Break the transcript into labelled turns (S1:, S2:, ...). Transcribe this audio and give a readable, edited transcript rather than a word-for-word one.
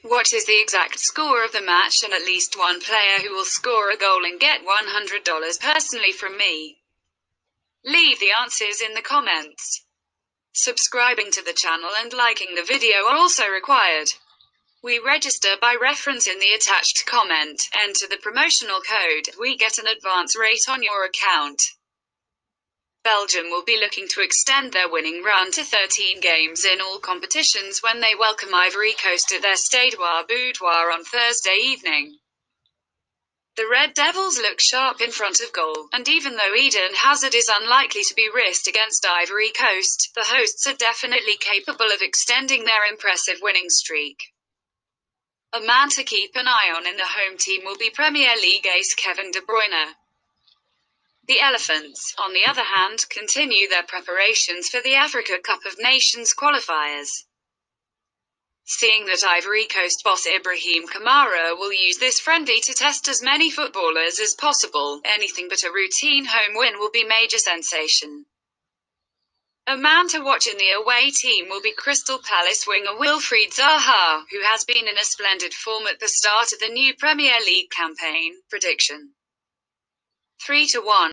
S1: What is the exact score of the match and at least one player who will score a goal and get $100 personally from me? Leave the answers in the comments. Subscribing to the channel and liking the video are also required. We register by reference in the attached comment. Enter the promotional code. We get an advance rate on your account. Belgium will be looking to extend their winning run to 13 games in all competitions when they welcome Ivory Coast at their Stade Boudoir on Thursday evening. The Red Devils look sharp in front of goal, and even though Eden Hazard is unlikely to be risked against Ivory Coast, the hosts are definitely capable of extending their impressive winning streak. A man to keep an eye on in the home team will be Premier League ace Kevin De Bruyne. The Elephants, on the other hand, continue their preparations for the Africa Cup of Nations qualifiers. Seeing that Ivory Coast boss Ibrahim Kamara will use this friendly to test as many footballers as possible, anything but a routine home win will be major sensation. A man to watch in the away team will be Crystal Palace winger Wilfried Zaha, who has been in a splendid form at the start of the new Premier League campaign. Prediction: 3-1.